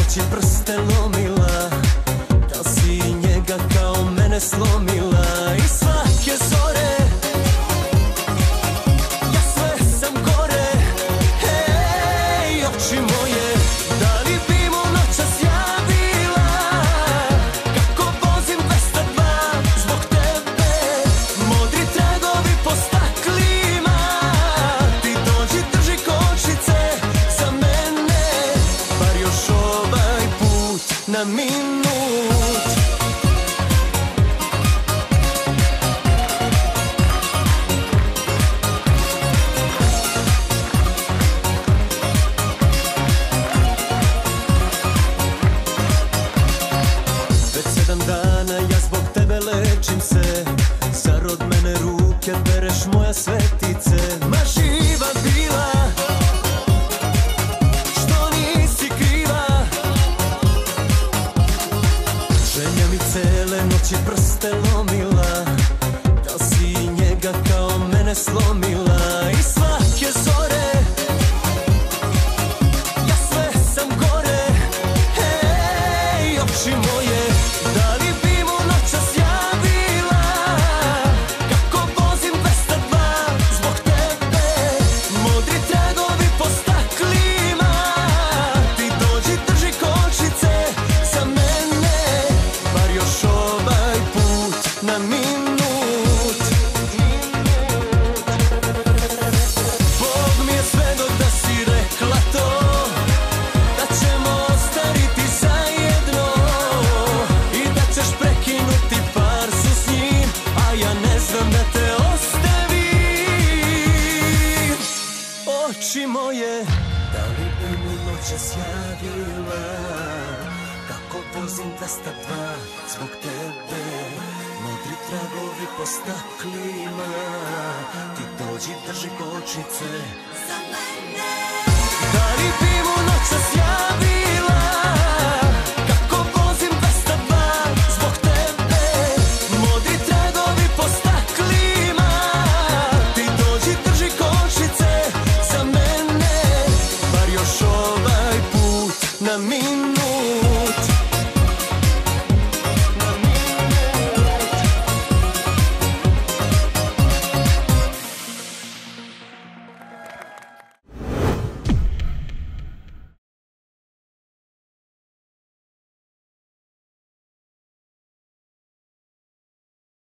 noći prste lomila, da si njega kao mene slomila. I svake zore ja sve sam gore. Hej, oči moje, da li bi mu noćas ja bila? Kako vozim 202 zbog tebe, modri tragovi po staklima. Ti dođi, drži kočnice za mene, bar još ovaj put na minut. Već 7 dana ja zbog tebe lečim se, zar od mene ruke bereš moja svetice? Ma živa bila, što nisi kriva. Želja mi cele noći prste lomila, da si njega kao mene slomila. I svake zore ja sve sam gore. Hej, oči moje, da li bi mu noćas ja bila? Kako vozim 202 zbog tebe, modri tragovi po staklima. Ti dođi, drži kočnice za mene, bar još ovaj put na minut. Bog mi je svedok da si rekla to, da ćemo ostariti zajedno i da ćeš prekinuti farsu s njim, a ja ne znam da te ostavim. Oči moje, da li bi mu noćas javila? Kako vozim 202 zbog tebe, modri tragovi po staklima. Ti dođi, drži kočnice za mene.